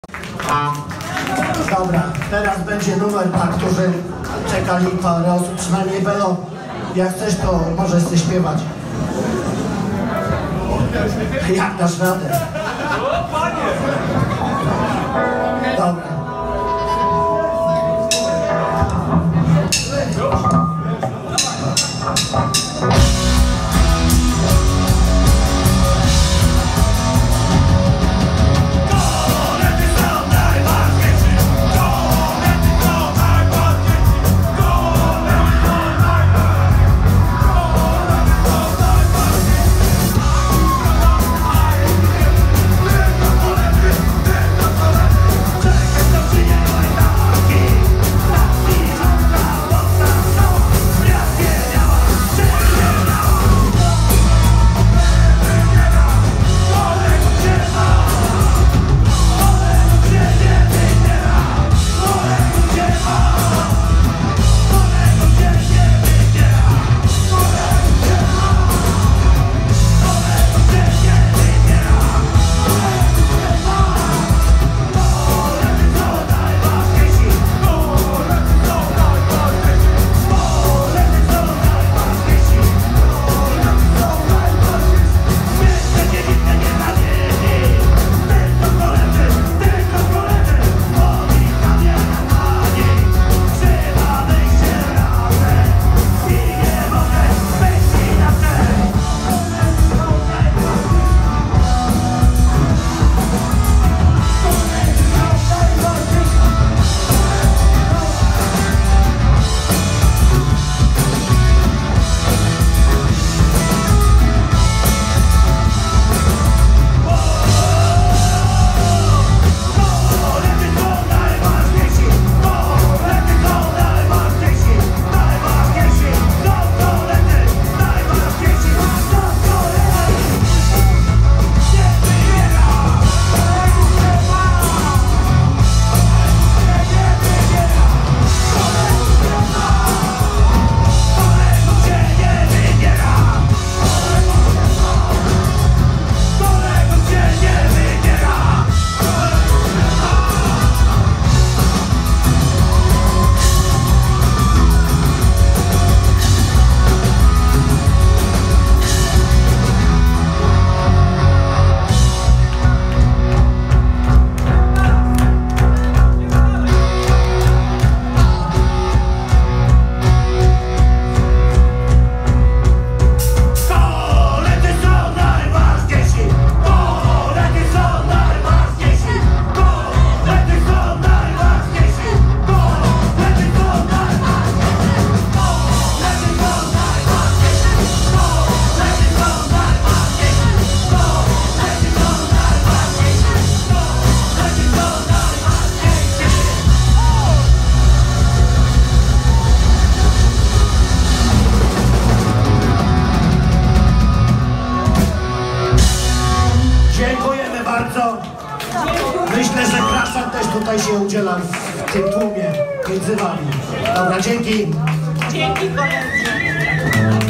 Dobra, teraz będzie numer, na który czekali parę osób, przynajmniej Belo. Jak chcesz, to możesz sobie śpiewać. Jak dasz radę? Dobra. Myślę, że Kraszak też tutaj się udziela w tym tłumie między wami. Dobra, dzięki. Dzięki koledzy.